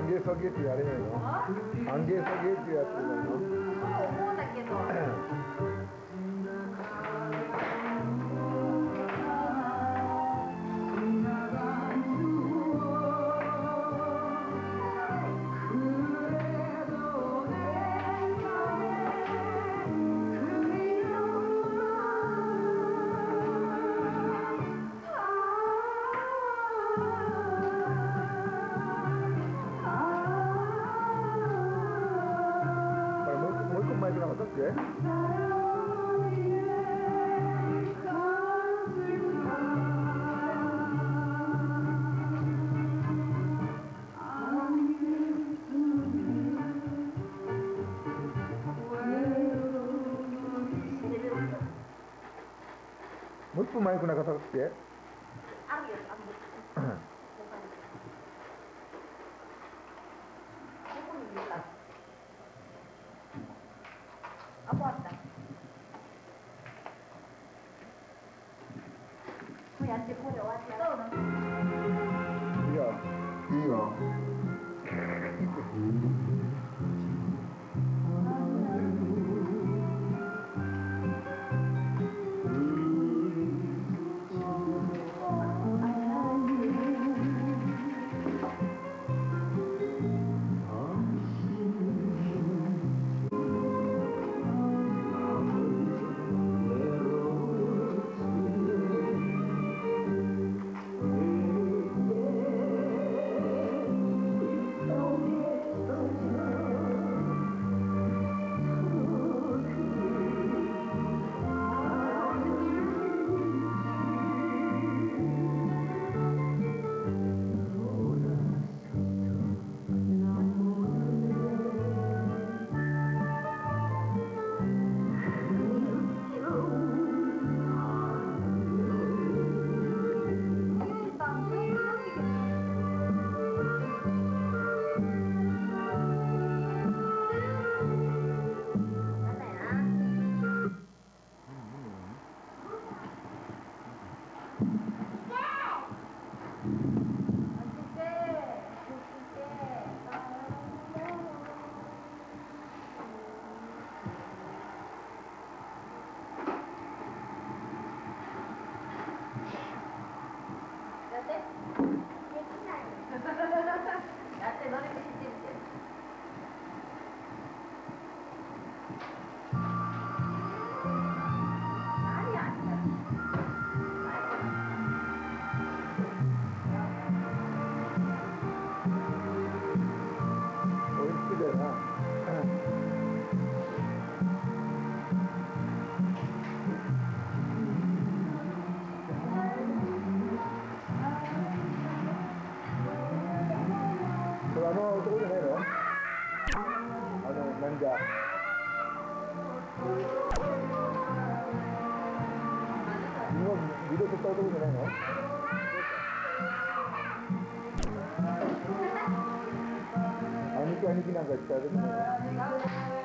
歓迎ソゲってやれないの？歓迎ソゲってやってないの？ そう思うんだけど。 もう一個マイクなかったっけ？もう一本マイクなかったっけ？ あるよ、あるよ。どこに入れた？あ、もうあった。もうやって、これ終わったら。 いいよ。いいよ。 やって。できない。やって、どれか知ってみて。何やったの？ おいしいだよな。これ男じゃないの？なんじゃ。ビデオ撮った男じゃないの？兄貴なんか言ったらでもね。